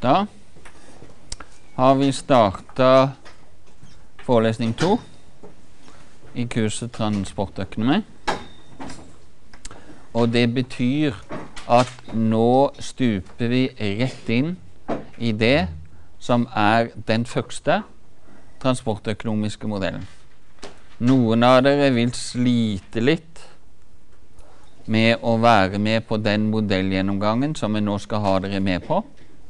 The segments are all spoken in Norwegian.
Da har vi startet forelesning 2 i kurset transportøkonomi. Og det betyr at nå stuper vi rett inn i det som er den første transportøkonomiske modellen. Noen av dere vil slite litt med å være med på den modellgjennomgangen som vi nå skal ha dere med på.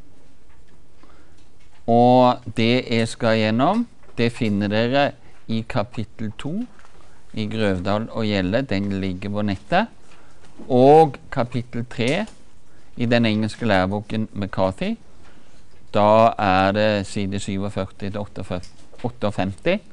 Og det jeg skal gjennom, det finner dere i kapittel 2 i Grøvdal og Gjelle. Den ligger på nettet. Og kapittel 3 i den engelske læreboken McCarthy. Da er det side 47-58,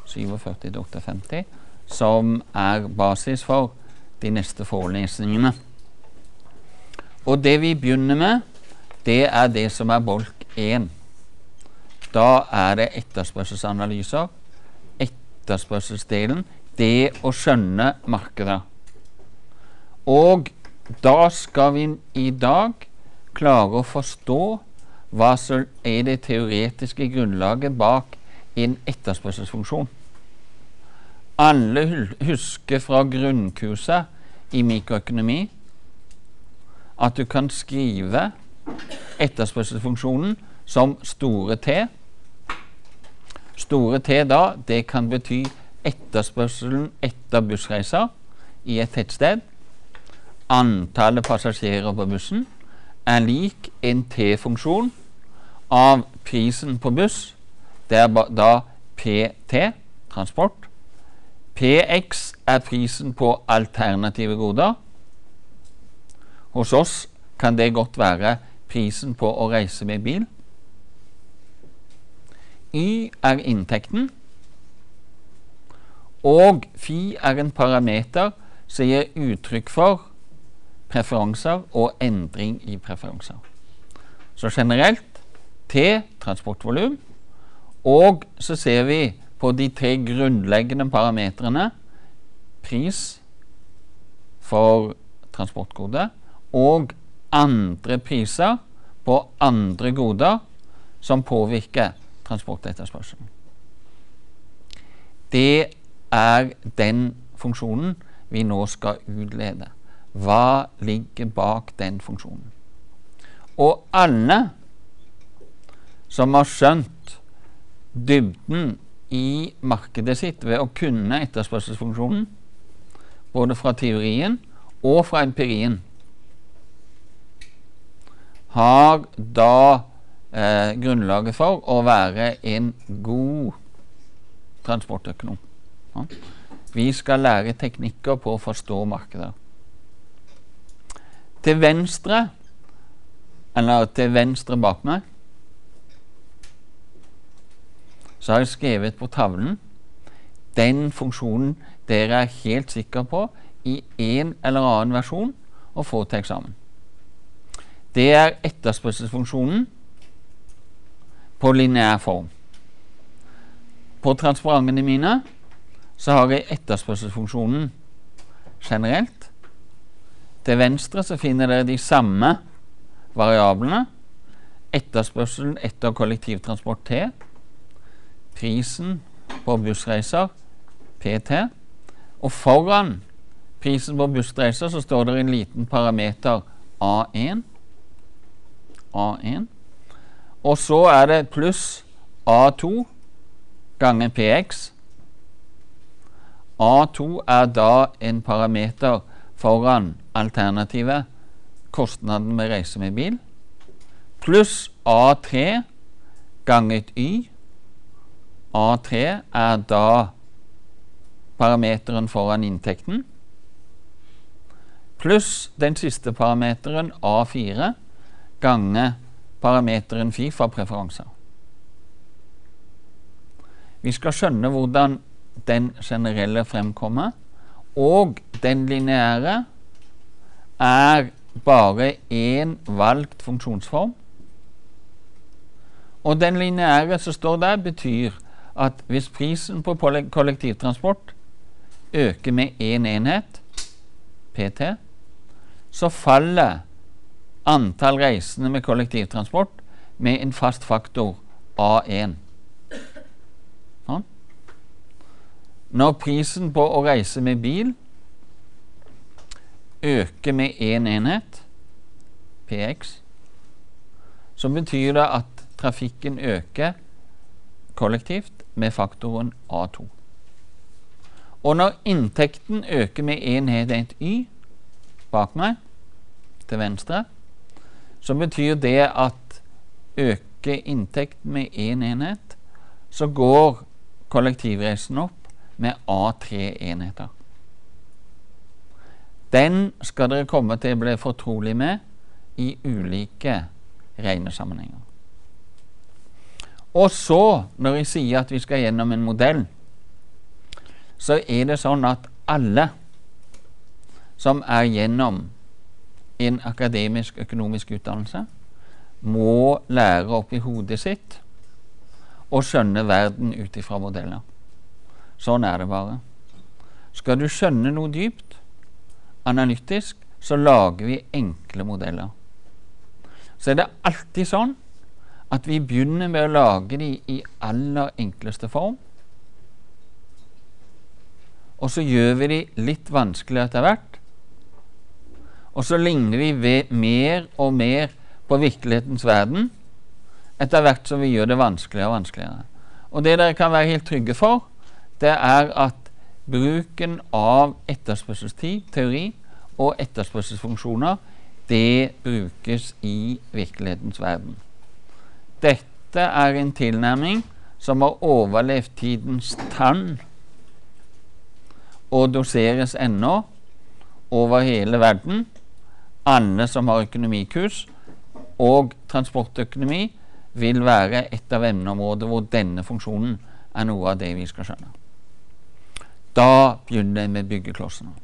som er basis for de neste forelesningene. Og det vi begynner med, det er det som er bolk 1. Da er det etterspørselsanalyser, etterspørselsdelen, det å skjønne markedet. Og da skal vi i dag klare å forstå hva som er det teoretiske grunnlaget bak en etterspørselsfunksjon. Alle husker fra grunnkurset i mikroøkonomi at du kan skrive etterspørselsfunksjonen som store T. Store T da, det kan bety etterspørselen etter bussreiser i et tettsted. Antallet passasjerer på bussen er lik en T-funksjon av prisen på buss. Det er da PT, transport. PX er prisen på alternative goder. Hos oss kan det godt være prisen på å reise med bil. Y er inntekten, og Phi er en parameter som gir uttrykk for preferanser og endring i preferanser. Så generelt T, transportvolum, og så ser vi på de tre grunnleggende parametrene pris for transportgoder og andre priser på andre goder som påvirker transportetterspørselen. Det er den funksjonen vi nå skal utlede. Hva ligger bak den funksjonen? Og alle som har skjønt dybden i markedet sitt ved å kunne etterspørselsfunksjonen, både fra teorien og fra empirien, har da grunnlaget for å være en god transportøkonom. Ja. Vi skal lære teknikker på å forstå markedet. Til venstre, eller til venstre bak meg, så har jeg skrevet på tavlen den funksjonen dere er helt sikre på i en eller annen versjon å få til eksamen. Det er etterspørselsfunksjonen på lineær form. På transparentene mine så har jeg etterspørselsfunksjonen generelt. Til venstre så finner dere de samme variablene. Etterspørselen etter kollektivtransport T, prisen på bussreiser PT, og foran prisen på bussreiser så står det en liten parameter A1, og så er det pluss A2 ganger PX. A2 er da en parameter foran alternativet kostnaden med reise med bil, pluss A3 ganget Y. A3 er da parameteren foran inntekten, pluss den siste parameteren A4 ganger parameteren Phi for preferanser. Vi skal skjønne hvordan den generelle fremkommer, og den lineære er bare en valgt funksjonsform. Og den lineære som står der betyr at hvis prisen på kollektivtransport øker med en enhet, PT, så faller antall reisende med kollektivtransport med en fast faktor A1. Sånn. Når prisen på å reise med bil øker med en enhet, px, så betyr det at trafikken øker kollektivt med faktoren A2. Og når inntekten øker med en enhet y bak meg, til venstre, så betyr det at øker inntekten med en enhet, så går kollektivreisen opp med A3 enheter. Den skal dere komme til å bli fortrolig med i ulike regnesammenhenger. Og så, når jeg sier at vi skal gjennom en modell, så er det sånn at alle som er gjennom en akademisk økonomisk utdannelse, må lære opp i hodet sitt og skjønne verden ut ifra modeller. Sånn er det bare. Skal du skjønne noe dypt, analytisk, så lager vi enkle modeller. Så er det alltid sånn at vi begynner med å lage de i aller enkleste form, og så gjør vi de litt vanskelig etter hvert, og så ligner vi mer og mer på virkelighetens verden etter hvert som vi gjør det vanskeligere og vanskeligere. Og det dere kan være helt trygge for, det er at bruken av etterspørselstid, teori og etterspørselsfunksjoner, det brukes i virkelighetens verden. Dette er en tilnærming som har overlevd tidens tann og doseres ennå over hele verden. Alle som har økonomikurs og transportøkonomi vil være et av emneområder hvor denne funksjonen er noe av det vi skal skjønne. Da begynner jeg med byggeklossene.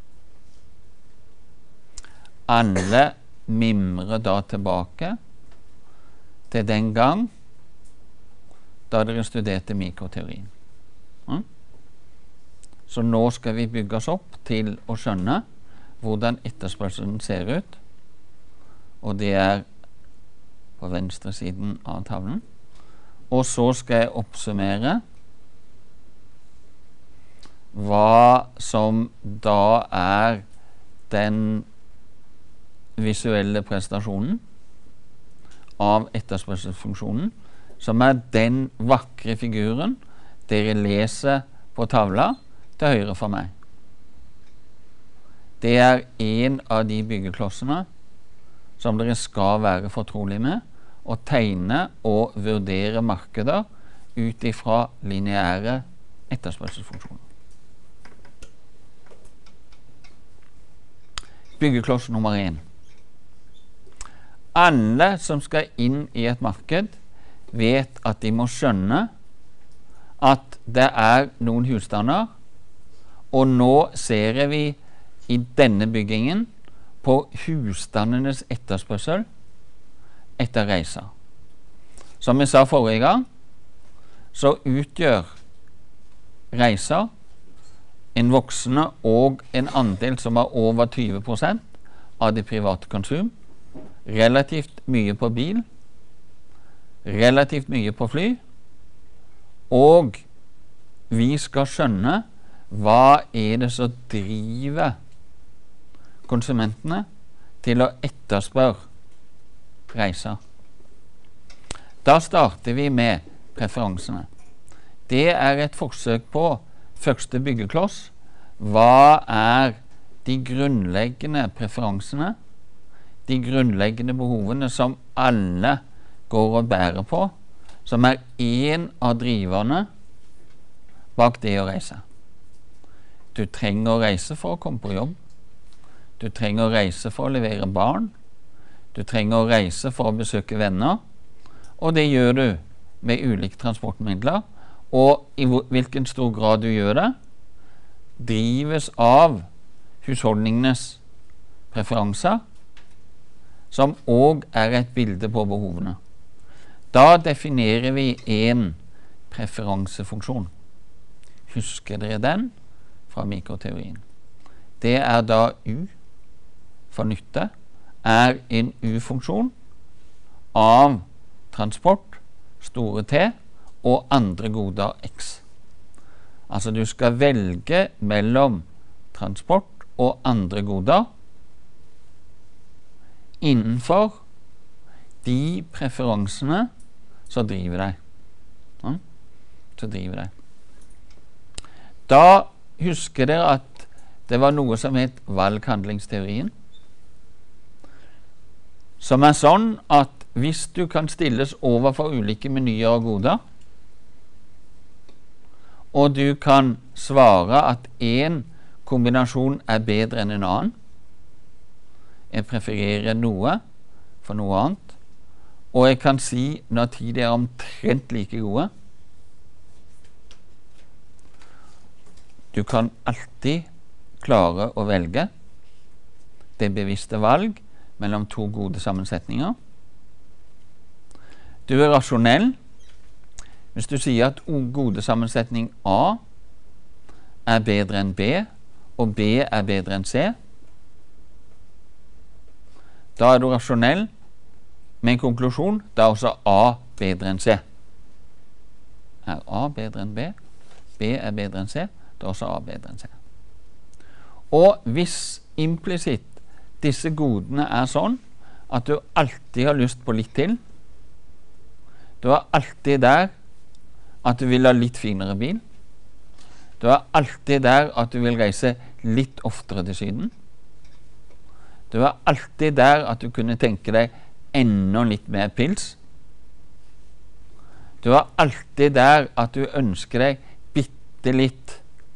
Alle mimrer da tilbake til den gang da dere studerte mikroteorien. Så nå skal vi bygge oss opp til å skjønne hvordan etterspørselen ser ut, og det er på venstre siden av tavlen. Og så skal jeg oppsummere hva som da er den visuelle prestasjonen av etterspørselsfunksjonen, som er den vakre figuren dere leser på tavla til høyre for meg. Det er en av de byggeklossene som dere skal være fortrolig med, og tegne og vurdere markeder ut ifra lineære etterspørselsfunksjoner. Byggekloss nummer 1. Alle som skal inn i et marked, vet at de må skjønne at det er noen husstander, og nå ser vi i denne byggingen på husstandenes etterspørsel etter reiser. Som jeg sa forrige gang, så utgjør reiser en voksende og en andel som er over 20% av det private konsum, relativt mye på bil, relativt mye på fly, og vi skal skjønne hva er det som driver konsumentene til å etterspørre reiser. Da starter vi med preferansene. Det er et forsøk på første byggekloss. Hva er de grunnleggende preferansene, de grunnleggende behovene som alle går og bærer på, som er en av driverne bak det å reise. Du trenger å reise for å komme på jobb. Du trenger å reise for å levere barn. Du trenger å reise for å besøke venner, og det gjør du med ulike transportmidler, og i hvilken stor grad du gjør det, drives av husholdningenes preferanser, som også er et bilde på behovene. Da definerer vi en preferansefunksjon. Husker dere den fra mikroteorien? Det er da U for nytte, er en U-funksjon av transport, store T, og andre goder X. Altså du skal velge mellom transport og andre goder innenfor de preferansene som driver deg. Ja? Som driver deg. Da husker dere at det var noe som het valghandlingsteorien, som er sånn at hvis du kan stilles overfor ulike menyer og goder, og du kan svare at en kombinasjon er bedre enn en annen, jeg prefererer noe for noe annet, og jeg kan si når de er omtrent like gode. Du kan alltid klare å velge det bevisste valg mellom to gode sammensetninger. Du er rasjonell hvis du sier at gode sammensetning A er bedre enn B, og B er bedre enn C. Da er du rasjonell med en konklusjon. Da er også A bedre enn C. Er A bedre enn B? B er bedre enn C. Da er også A bedre enn C. Og hvis implisitt disse godene er sånn at du alltid har lyst på litt til, du er alltid der at du vil ha litt finere bil, du er alltid der at du vil reise litt oftere til Syden, du er alltid der at du kunne tenke deg enda litt mer pils, du er alltid der at du ønsker deg bitte litt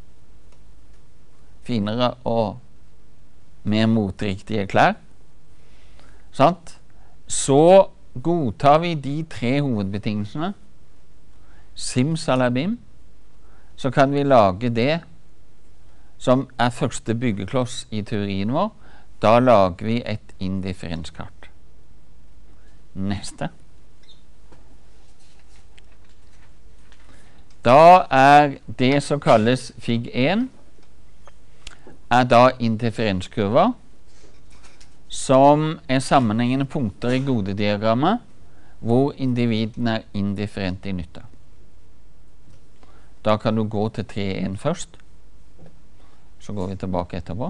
finere og mer moteriktige klær, sant? Så godtar vi de tre hovedbetingelsene. Simsalabim, så kan vi lage det som er første byggekloss i teorien vår. Da lager vi et indifferenskart. Neste. Da er det som kalles fig 1, er da indifferenskurver, som er sammenhengende punkter i godediagrammet, hvor individene er indifferente i nytte. Da kan du gå til 3.1 først, så går vi tilbake etterpå.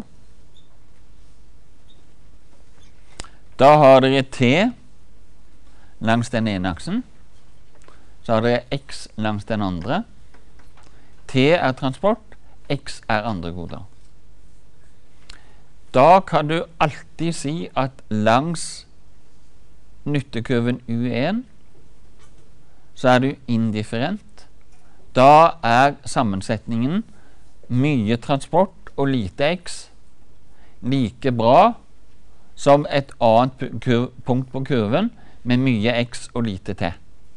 Da har dere T langs den ene aksen, så har dere X langs den andre. T er transport, X er andre goder. Da kan du alltid si at langs nyttekurven U1 så er du indifferent. Da er sammensetningen mye transport og lite X like bra som et annet punkt på kurven med mye X og lite T.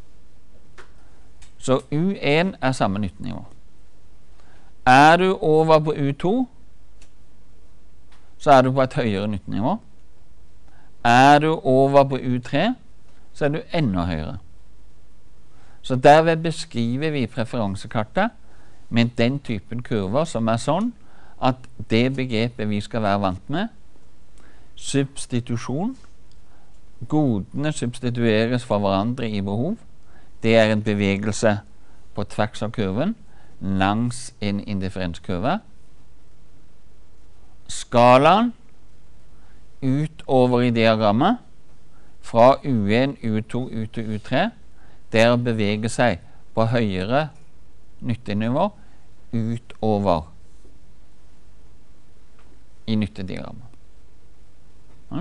Så U1 er samme nyttenivå. Er du over på U2, så er du på et høyere nyttenivå. Er du over på U3, så er du enda høyere. Så derved beskriver vi preferansekartet med den typen kurver som er sånn at det begrepet vi skal være vant med, substitusjon, godene substitueres for hverandre i behov, det er en bevegelse på tvers av kurven langs en indifferenskurve. Skalaen utover i diagrammet fra U1, U2, U2, U3, det er å bevege seg på høyere nyttenivå utover i nyttediagrammet. Ja.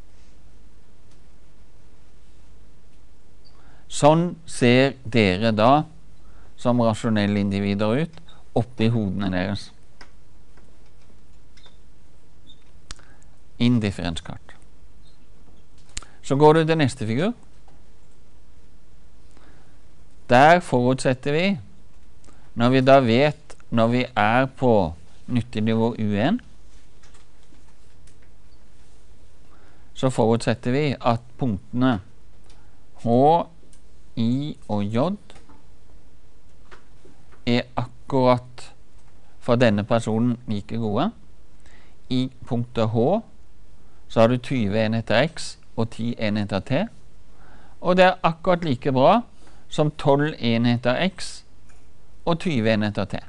Sånn ser dere da som rasjonelle individer ut oppi hodene deres. Indifferenskart. Så går du til neste figur. Der forutsetter vi, når vi da vet når vi er på nyttenivå U1, så forutsetter vi at punktene H, I og J er akkurat for denne personen like gode. I punktet H så har du 20 enheter X og 10 enheter T. Og det er akkurat like bra som 12 enheter x og 20 enheter t.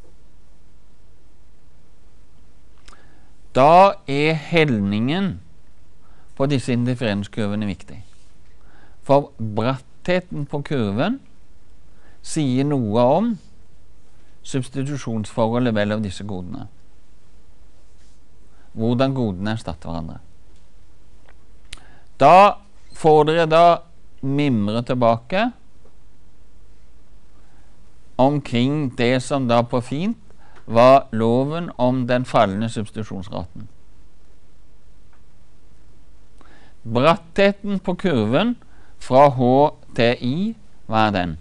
Da er helningen på disse indifferenskurvene viktig. For brattheten på kurven sier noe om substitusjonsforholdet mellom disse godene. Hvordan godene erstatter hverandre. Da får dere da mimre tilbake omkring det som da på fint var loven om den fallende substitusjonsraten. Brattheten på kurven fra H til I, hva er den?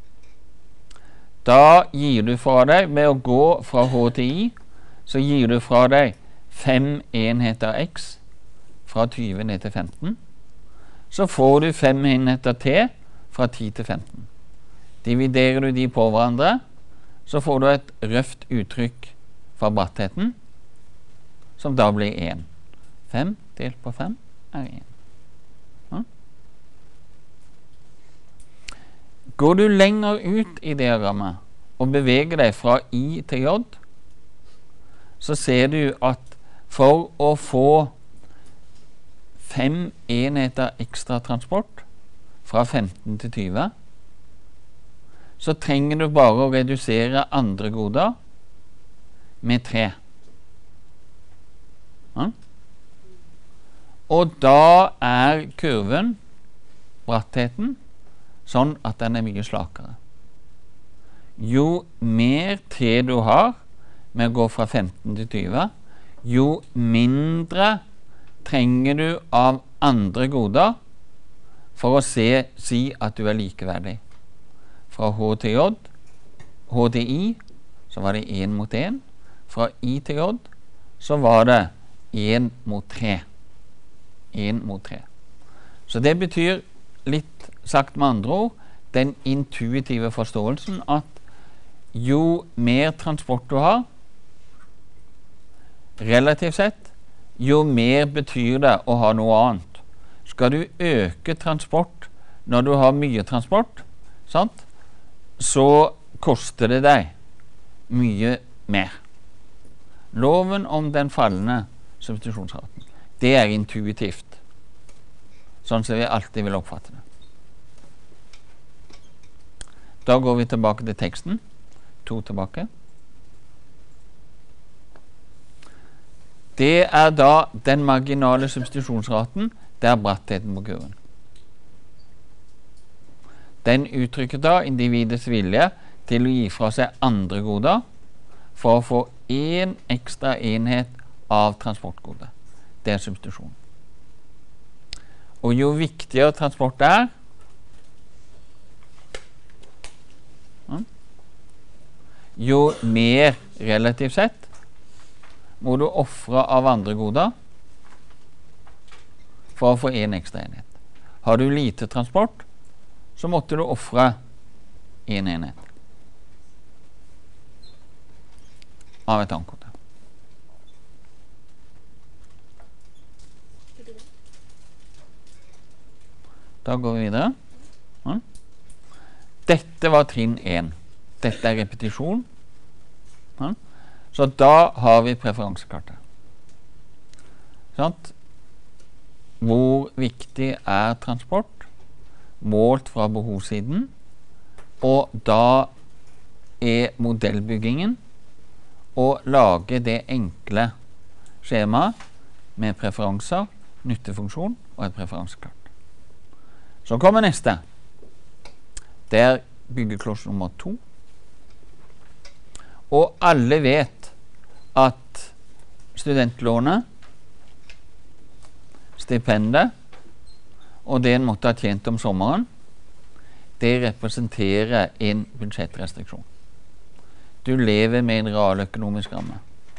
Da gir du fra deg, med å gå fra H til I, så gir du fra deg 5 enheter x fra 20 ned til 15. Så får du 5 enheter t fra 10 til 15. Dividerer du de på hverandre, så får du et røft uttrykk fra brattheten, som da blir 1. 5 delt på 5 er 1. Ja. Går du lenger ut i diagrammet og beveger deg fra I til J, så ser du at for å få 5 enheter ekstra transport fra 15 til 20, så trenger du bare å redusere andre goder med 3. Ja. Og da er kurven, brattheten, sånn at den er mye slakere. Jo mer T du har med å gå fra 15 til 20, jo mindre trenger du av andre goder for å si at du er likeverdig. Fra H til J, H til I, så var det 1 mot 1. Fra I til J, så var det 1 mot 3. 1 mot 3. Så det betyr, litt sagt med andre ord, den intuitive forståelsen at jo mer transport du har, relativt sett, jo mer betyr det å ha noe annet. Skal du øke transport når du har mye transport, sant? Så koster det deg mye mer. Loven om den fallende substitusjonsraten, det er intuitivt, sånn som vi alltid vil oppfatte det. Da går vi tilbake til teksten. 2 tilbake. Det er da den marginale substitusjonsraten, det er brattheten på kurven. Den uttrykker da individets vilje til å gi fra seg andre goder for å få 1 ekstra enhet av transportgode. Det er substitusjon. Og jo viktigere transport er, jo mer relativt sett må du offre av andre goder for å få 1 ekstra enhet. Har du lite transport, så måtte du offre 1 enhet av et annet gode. Da går vi videre. Ja. Dette var trinn 1. Dette er repetisjon. Ja. Så da har vi preferansekartet. Sånn? Hvor viktig er transport? Målt fra behovssiden. Og da er modellbyggingen å lage det enkle skjemaet med preferanser, nyttefunksjon og et preferansekart. Så kommer neste. Det er byggekloss nummer 2. Og alle vet at studentlånet, stipendet og det en måtte ha tjent om sommeren, det representerer en budsjettrestriksjon. Du lever med en realøkonomisk ramme.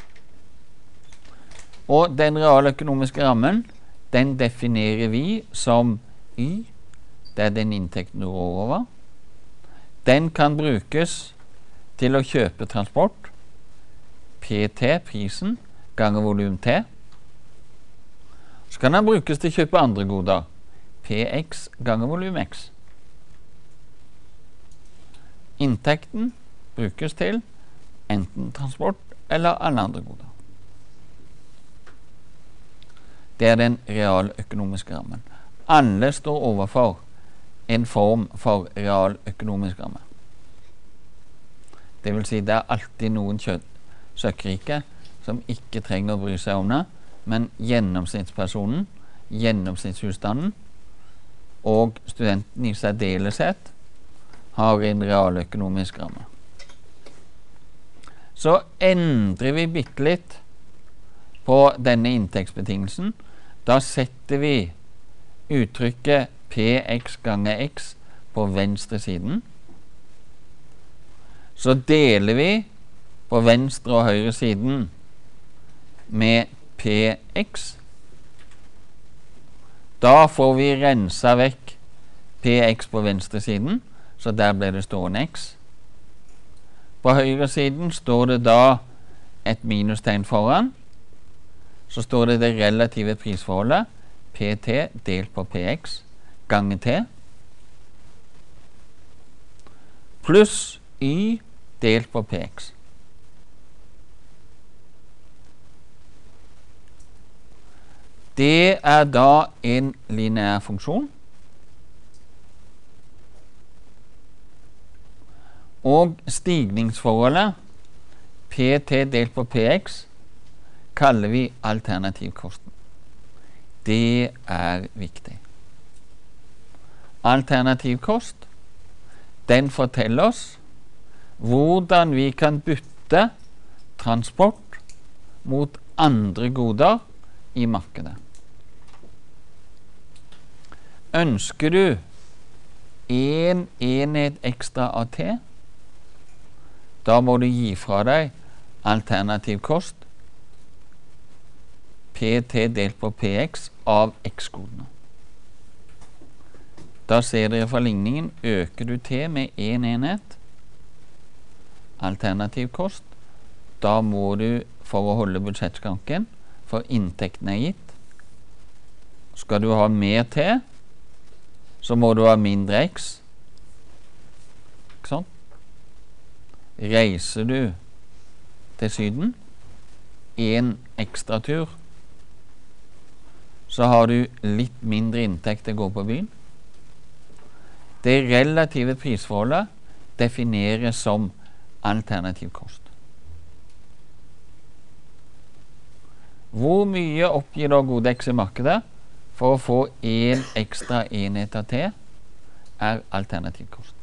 Og den realøkonomiske rammen, den definerer vi som Y. Det er den inntekten du rår over. Den kan brukes til å kjøpe transport, PT, prisen, ganger volum T. Så kan den brukes til å kjøpe andre goder, Px ganger volum x. Inntekten brukes til enten transport eller alle andre goder. Det er den realøkonomiske rammen. Alle står overfor en form for realøkonomisk ramme. Det vil si, det er alltid noen søkkrike som ikke trenger å bry seg om det, men gjennomsnittspersonen, gjennomsnittshusstanden og studenten i særdeleshet har en realøkonomisk ramme. Så endrer vi bitte litt på denne inntektsbetingelsen. Da setter vi uttrykket Px ganger x på venstre siden. Så deler vi på venstre og høyre siden med Px. Da får vi rensa vekk Px på venstre siden, så der ble det stående x. På høyre siden står det da et minustegn foran. Så står det det relative prisforholdet, Pt delt på Px ganger T, pluss Y delt på Px. Det er da en lineær funksjon. Og stigningsforholdet, Pt delt på Px, kaller vi alternativkosten. Det er viktig. Alternativkost, den forteller oss hvordan vi kan bytte transport mot andre goder i markedet. Ønsker du en enhet ekstra av T, da må du gi fra deg alternativkost Pt delt på Px av x-kodene. Da ser dere fra ligningen, øker du T med en enhet, alternativkost, da må du, for å holde budsjettskranken, for inntekten er gitt, skal du ha mer T, så må du ha mindre x. Ikke sant? Reiser du til Syden en ekstra tur, så har du litt mindre inntekt til å gå på byen. Det relative prisforholdet defineres som alternativkost. Hvor mye oppgir da gode x i markedet for å få en ekstra enhet av T er alternativkost.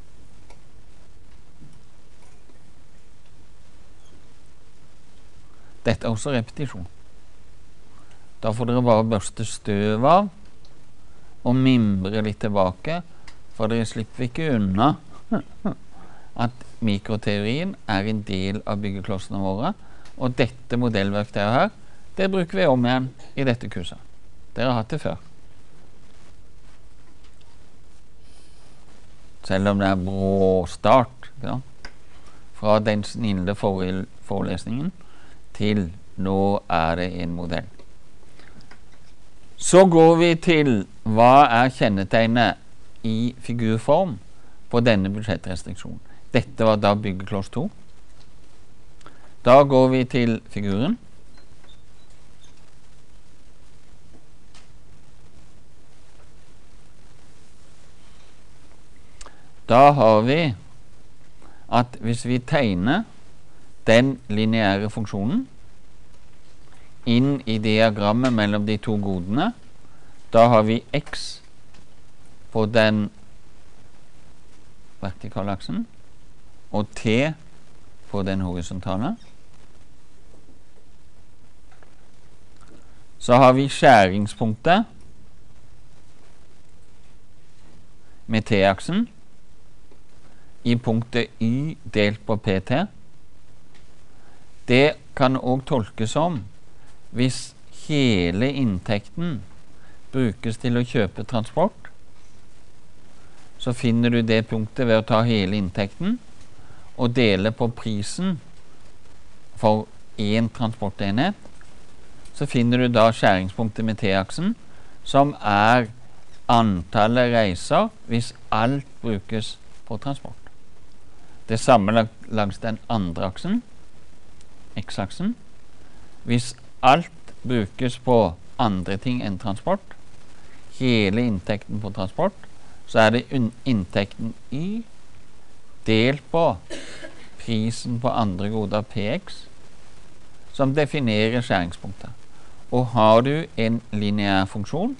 Dette er også repetisjon. Da får dere bare børste støv av og mimre litt tilbake, for dere slipper ikke unna at mikroteorien er en del av byggeklossene våre, og dette modellverktøyet her, det bruker vi om igjen i dette kurset. Dere har hatt det før. Selv om det er bråstart, ja, fra den snille forelesningen til nå er det en modell. Så går vi til hva er kjennetegnet i figurform på denne budsjettrestriksjonen. Dette var da byggekloss 2. Da går vi til figuren. Da har vi at hvis vi tegner den lineære funksjonen inn i diagrammet mellom de to godene, da har vi x på den vertikale aksen og t på den horisontale. Så har vi skjæringspunktet med t-aksen i punktet y delt på pt. Det kan også tolkes som hvis hele inntekten brukes til å kjøpe transport, så finner du det punktet ved å ta hele inntekten og dele på prisen for en transportenhet. Så finner du da skjæringspunktet med t-aksen, som er antallet reiser hvis alt brukes på transport. Det samme langs den andre aksen, x-aksen. Hvis alt brukes på andre ting enn transport, hele inntekten på transport, så er det inntekten Y delt på prisen på andre goder px som definerer skjæringspunktet. Og har du en lineær funksjon,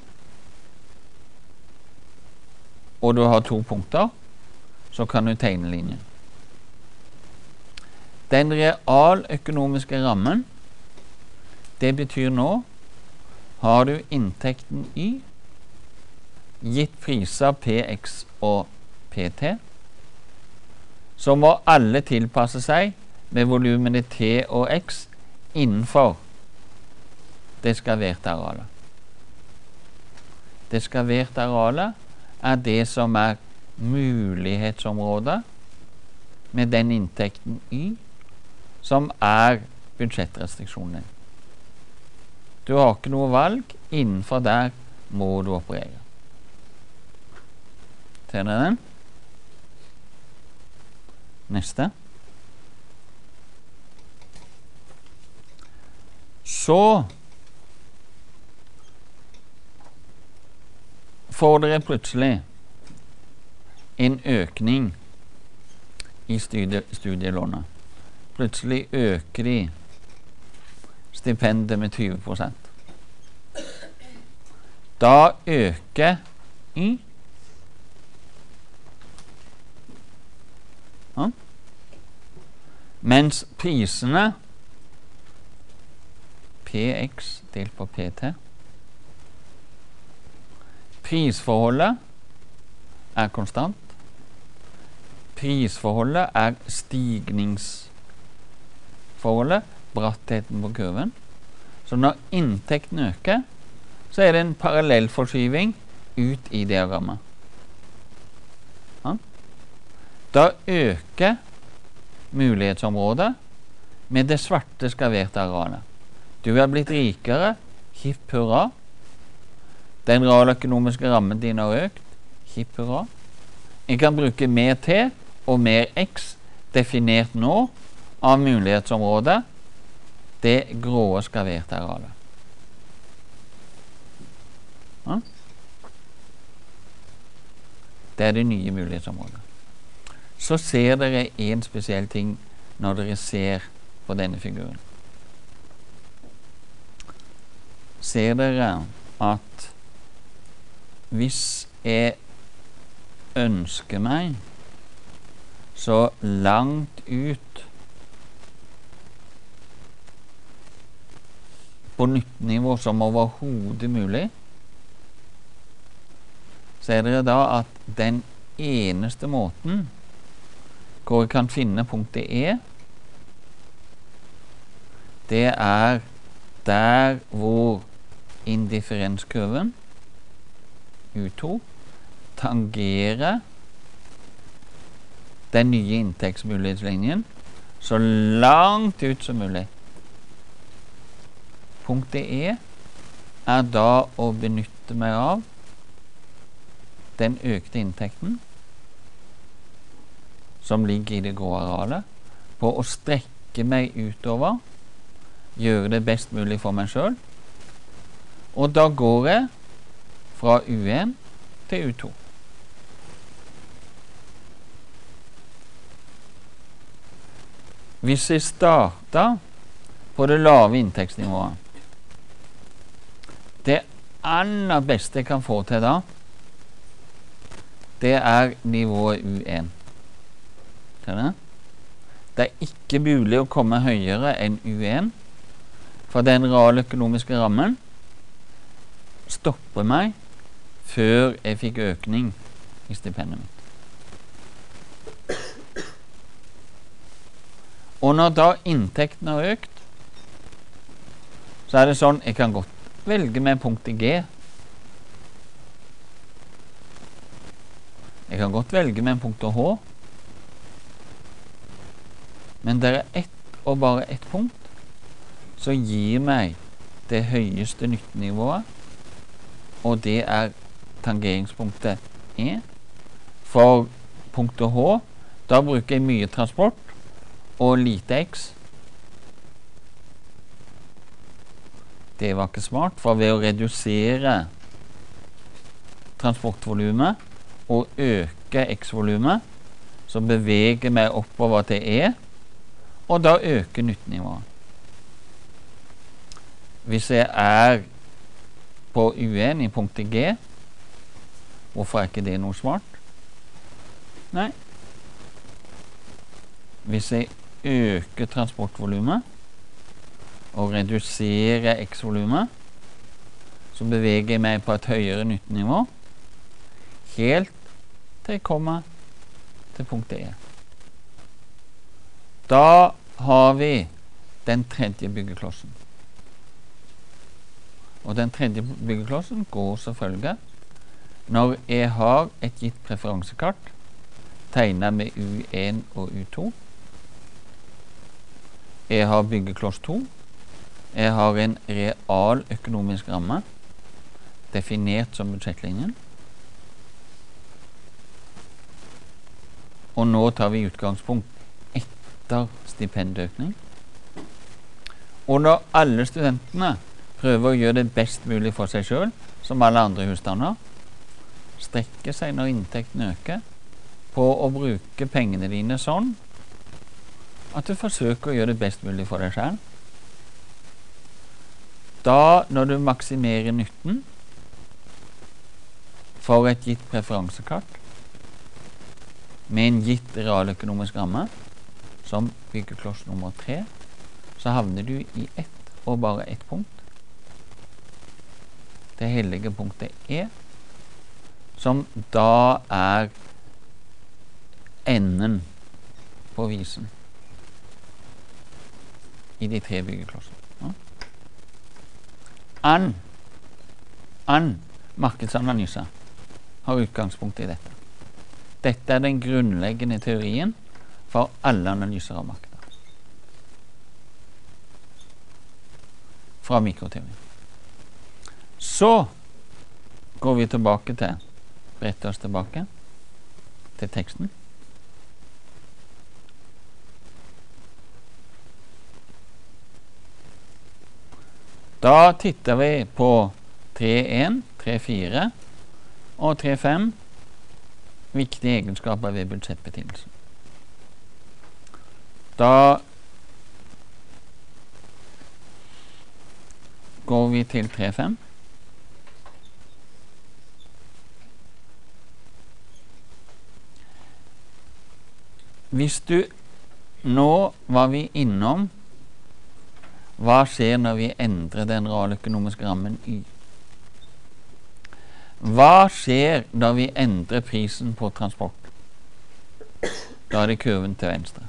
og du har to punkter, så kan du tegne linjen. Den realøkonomiske rammen, det betyr nå, har du inntekten Y, gitt priser px og pt, så må alle tilpasse seg med volumene t og x innenfor det skarverte arealet. Det skarverte arealet er det som er mulighetsområdet med den inntekten Y som er budsjettrestriksjonen. Du har ikke noe valg, innenfor der må du operere. Ser dere den? Neste. Så får dere plutselig en økning i studielånet. Plutselig øker de stipendet med 20%. Da øker Y. Ja. Mens prisene px delt på pt, prisforholdet er konstant. Prisforholdet er stigningsforholdet, brattheten på kurven. Så når inntekten øker, så er det en parallellforskyving ut i diagrammet. Ja. Da øker mulighetsområdet med det svarte skarverte arealet. Du er blitt rikere, hipp hurra. Den realøkonomiske rammen din har økt, hipp hurra. En kan bruke mer T og mer X, definert nå, av mulighetsområdet, det grå skarverte arealet. Ja. Det er det nye mulighetsområdet. Så ser dere en spesiell ting når dere ser på denne figuren. Ser dere at hvis jeg ønsker meg så langt ut på nyttenivå som overhodet mulig, ser dere da at den eneste måten hvor jeg kan finne punktet E, det er der hvor indifferenskurven U2 tangerer den nye inntektsmulighetslinjen så langt ut som mulig. Punktet E er da å benytte meg av den økte inntekten som ligger i det grå arealet, på å strekke meg utover, gjøre det best mulig for meg selv, og da går jeg fra U1 til U2. Hvis jeg starter på det lave inntektsnivået, det aller beste jeg kan få til da, det er nivået U1. Det er ikke mulig å komme høyere enn U1, for den realøkonomiske rammen stopper meg før jeg fikk økning i stipendet mitt. Og når da inntekten har økt, så er det sånn, jeg kan godt velge med punktet G. Jeg kan godt velge med punktet H. Men det er ett og bare ett punkt som gir meg det høyeste nyttenivået, og det er tangeringspunktet E. For punktet H, da bruker jeg mye transport og lite X. Det var ikke smart, for ved å redusere transportvolumet og øke X-volumet, så beveger jeg meg oppover til E, og da øker nyttenivået. Hvis jeg er på U1 i punktet G, hvorfor er ikke det noe smart? Nei. Hvis jeg øker transportvolumet og reduserer X-volumet, så beveger jeg meg på et høyere nyttenivå, helt til jeg kommer til punktet E. Da har vi den tredje byggeklossen. Og den tredje byggeklossen går selvfølgelig når jeg har et gitt preferansekart tegnet med U1 og U2. Jeg har byggekloss 2. Jeg har en real økonomisk ramme definert som budsjettlinjen. Og nå tar vi utgangspunkt etter stipendøkning. Og når alle studentene prøver å gjøre det best mulig for seg selv, som alle andre husstander, strekker seg når inntekten øker, på å bruke pengene dine sånn at du forsøker å gjøre det best mulig for deg selv. Da, når du maksimerer nytten for et gitt preferansekart med en gitt realøkonomisk ramme, som byggekloss nummer 3, så havner du i ett og bare ett punkt. Det hellige punktet E, som da er enden på visen i de 3 byggeklossene. Ja. Annen markedsanalyse har utgangspunkt i dette. Dette er den grunnleggende teorien for alle analyser av markedet. Fra mikroteori. Så går vi tilbake til, bretter oss tilbake til teksten. Da titter vi på 3.1, 3.4 og 3.5 viktige egenskaper ved budsjettbetingelsen. Da går vi til 3.5. Hvis du nå var vi innom hva skjer når vi endrer den realøkonomiske rammen Y? Hva skjer da vi endrer prisen på transport? Da er det kurven til venstre.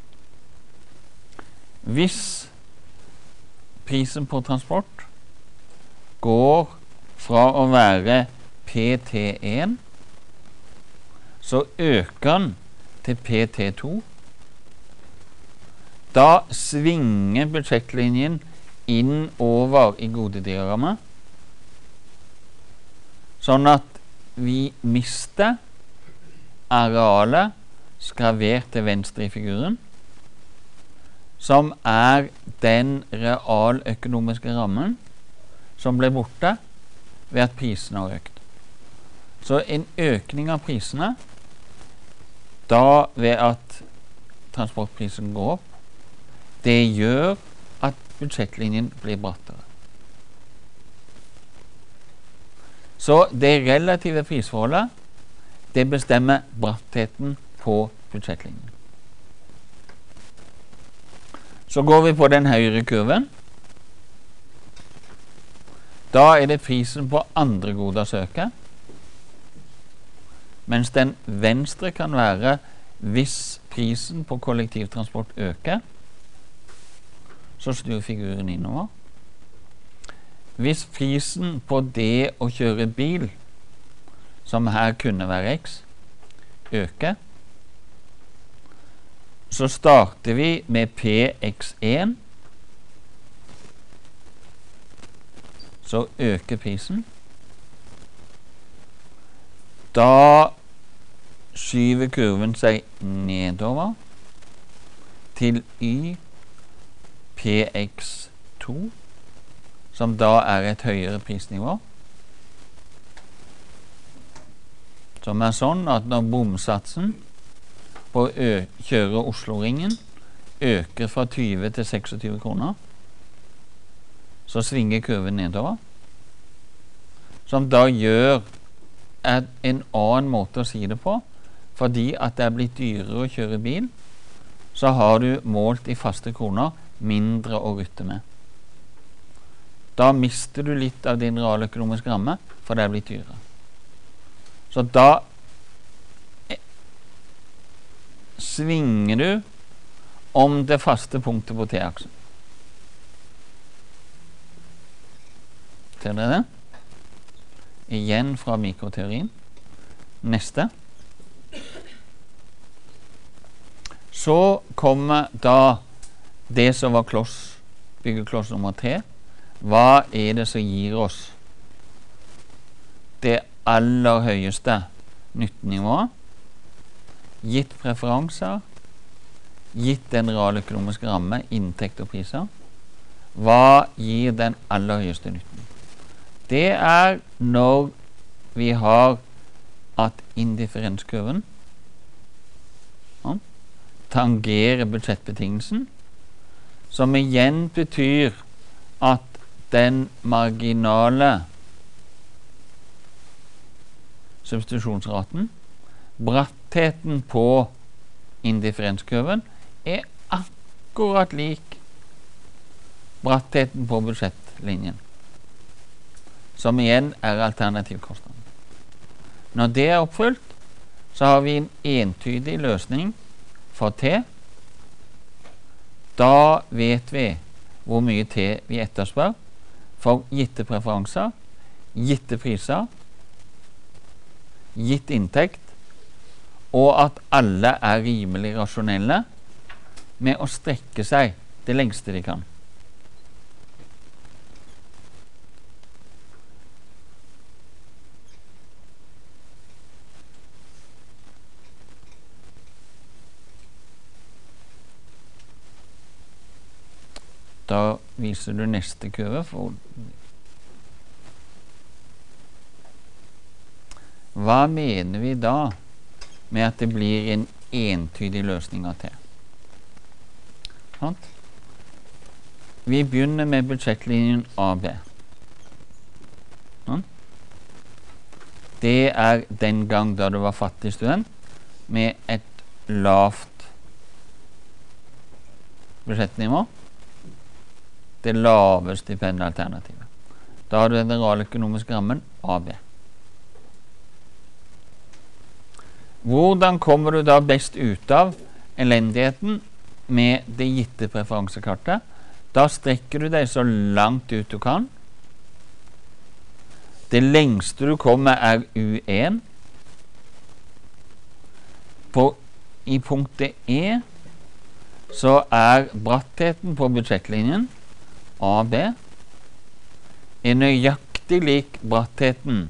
Hvis prisen på transport går fra å være PT1, så øker den til PT2. Da svinger budsjettlinjen inn over i godediagrammet, sånn at vi mister arealet skravert til venstre i figuren, som er den realøkonomiske rammen som ble borte ved at prisene har økt. Så en økning av prisene, da ved at transportprisen går opp, det gjør at budsjettlinjen blir brattere. Så det relative prisforholdet, det bestemmer brattheten på budsjettlinjen. Så går vi på den høyre kurven. Da er det prisen på andre goder søker, mens den venstre kan være hvis prisen på kollektivtransport øker, så snur figuren innover. Hvis prisen på det å kjøre bil, som her kunne være X, øker, så starter vi med PX1, så øker prisen. Da skyver kurven seg nedover til y px2, som da er et høyere prisnivå. Som er sånn at når bomsatsen på å kjøre Oslo-ringen øker fra 20 til 26 kroner, så svinger kurven nedover, som da gjør en annen måte å si det på, fordi at det er blitt dyrere å kjøre bil, så har du målt i faste kroner mindre å rutte med. Da mister du litt av din realøkonomiske ramme, for det er blitt dyrere. Så da svinger du om det faste punktet på T-aksen. Ser dere det? Igjen fra mikroteorien. Neste. Så kommer da det som var byggekloss nummer 3. Hva er det som gir oss det aller høyeste nyttenivået, gitt preferanser, gitt den realøkonomiske ramme, inntekt og priser? Hva gir den aller høyeste nytten? Det er når vi har at indifferenskurven tangerer budsjettbetingelsen, som igjen betyr at den marginale substitusjonsraten, brattheten på indifferenskurven, er akkurat lik brattheten på budsjettlinjen, som igjen er alternativkostnaden. Når det er oppfylt, så har vi en entydig løsning for T. Da vet vi hvor mye T vi etterspør for gitte preferanser, gitte priser, gitt inntekt, og at alle er rimelig rasjonelle med å strekke seg det lengste de kan. Da viser du neste kurve. Hva mener vi da med at det blir en entydig løsning av T? Sånn? Vi begynner med budsjettlinjen AB. Sånn? Det er den gang da du var fattig student med et lavt budsjettnivå. Det lave stipendalternativet. Da har du den realøkonomiske rammen AB. Hvordan kommer du da best ut av elendigheten med det gitte preferansekartet? Da strekker du deg så langt ut du kan. Det lengste du kommer er U1. I punktet E så er brattheten på budsjettlinjen AB er nøyaktig lik brattheten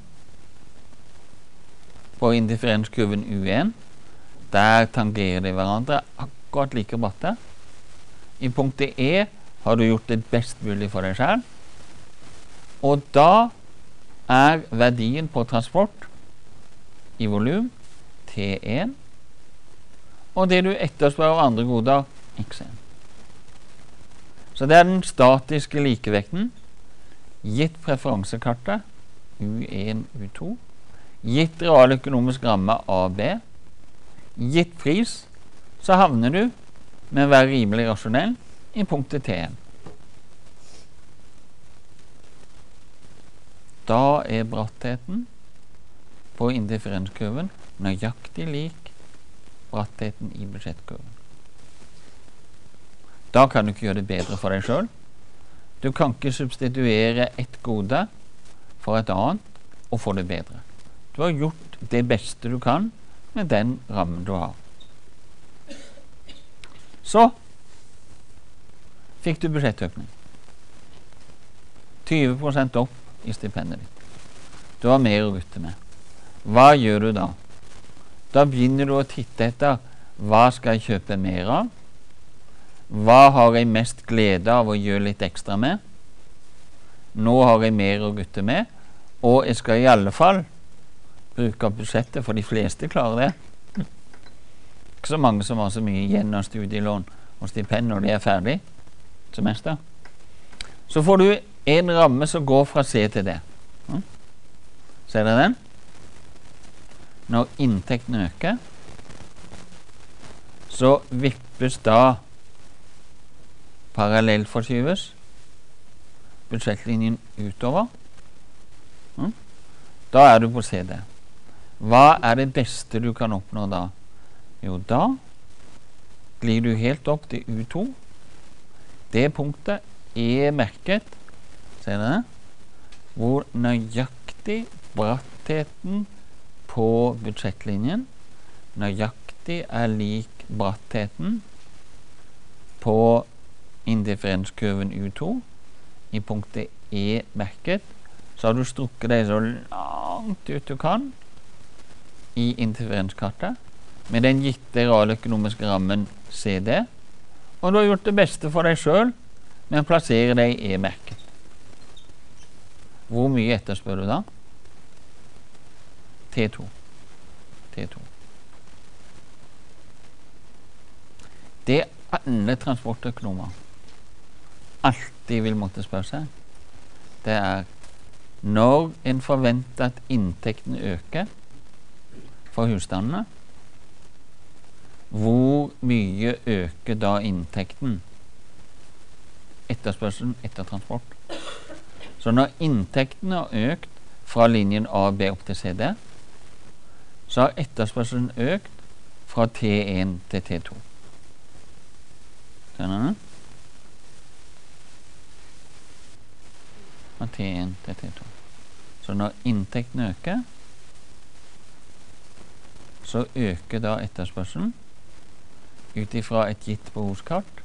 på indifferenskurven U1. Der tangerer de hverandre akkurat like bratte. I punktet E har du gjort det best mulig for deg selv, og da er verdien på transport i volum T1, og det du etterspør av andre goder X1. Så det er den statiske likevekten, gitt preferansekartet U1, U2, gitt realøkonomisk ramme AB, gitt pris, så havner du med å være rimelig rasjonell i punktet T1. Da er brattheten på indifferenskurven nøyaktig lik brattheten i budsjettkurven. Da kan du ikke gjøre det bedre for deg selv. Du kan ikke substituere et gode for et annet og få det bedre. Du har gjort det beste du kan med den rammen du har. Så fikk du budsjettøkning. 20% opp i stipendet ditt. Du har mer å rutte med. hva gjør du da? Da begynner du å titte etter hva skal jeg kjøpe mer av? Hva har jeg mest glede av å gjøre litt ekstra med? Nå har jeg mer å gutte med, og jeg skal i alle fall bruke budsjettet, for de fleste klarer det. Ikke så mange som har så mye igjen av studielån og stipend når de er ferdig semester. Så får du en ramme som går fra C til D. Ser dere den? Når inntekten øker, så vippes da parallellforskyves budsjettlinjen utover. Da er du på CD. Hva er det beste du kan oppnå da? Jo, da glir du helt opp til U2. Det punktet er merket, ser dere, hvor nøyaktig brattheten på budsjettlinjen nøyaktig er lik brattheten på indifferenskurven U2 i punktet E merket. Så har du strukket deg så langt ut du kan i indifferenskartet med den gitte realøkonomiske rammen CD, og du har gjort det beste for deg selv med å plassere deg i E-merket. Hvor mye etterspør du da? T2. Det alle transportøkonomer alltid vil måtte spørre seg, det er når en forventer at inntekten øker for husstandene, hvor mye øker da inntekten, etterspørselen etter transport? Så når inntekten har økt fra linjen A og B opp til CD, så har etterspørselen økt fra T1 til T2. Skjønner du? Fra T1 til T2. Så når inntekten øker, så øker da etterspørselen ut ifra et gitt behovskart,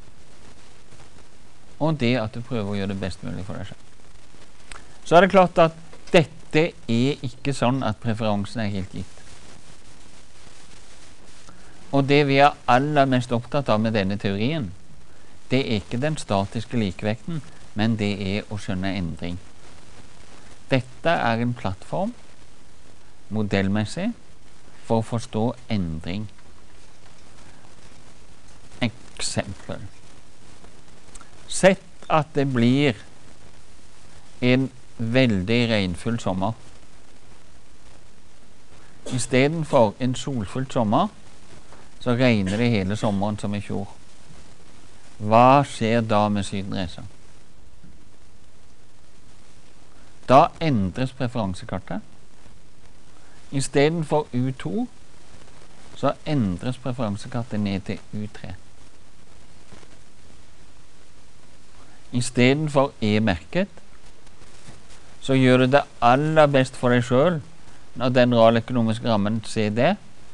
og det at du prøver å gjøre det best mulig for deg selv. Så er det klart at dette er ikke sånn at preferansen er helt gitt. Og det vi er aller mest opptatt av med denne teorien, det er ikke den statiske likevekten, men det er å skjønne endring. Dette er en plattform, modellmessig, for å forstå endring. Eksempel. Sett at det blir en veldig regnfull sommer. I stedet for en solfylt sommer, så regner det hele sommeren som i fjor. Hva skjer da med sydenreiser? Da endres preferansekartet. I stedet for U2, så endres preferansekartet ned til U3. I stedet for E-merket, så gjør du det aller best for deg selv når den realøkonomiske rammen CD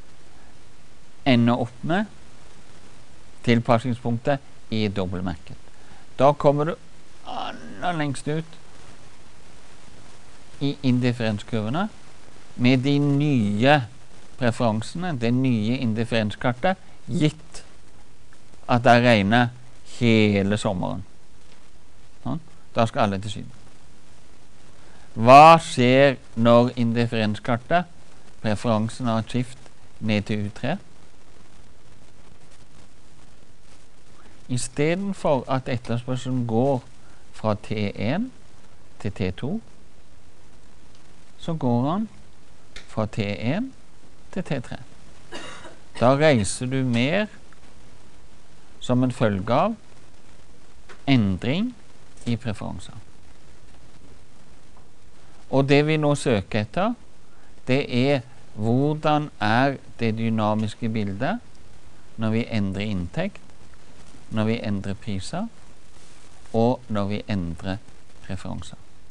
ender opp med tilpasningspunktet E-dobbeltmerket. Da kommer du aller lengst ut i indifferenskurvene med de nye preferansene, det nye indifferenskartet, gitt at det regner hele sommeren. Sånn? Da skal alle til Syden. Hva skjer når indifferenskartet, preferansen har et skift ned til U3? I stedet for at etterspørselen går fra T1 til T2, så går han fra T1 til T3. Da reiser du mer som en følge av endring i preferanser. Og det vi nå søker etter, det er hvordan er det dynamiske bildet når vi endrer inntekt, når vi endrer priser, og når vi endrer preferanser.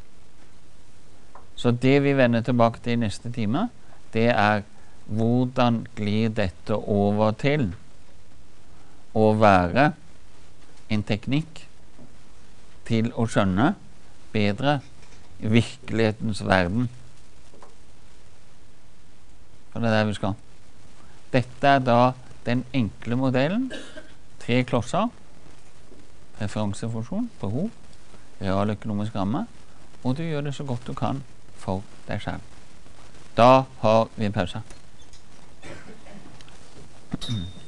Så det vi vender tilbake til i neste time, det er hvordan glir dette over til å være en teknikk til å skjønne bedre virkelighetens verden. For det er der vi skal. Dette er da den enkle modellen. 3 klosser. Referansefunksjon, behov, realøkonomisk ramme, og du gjør det så godt du kan for deg selv. Da har vi pause.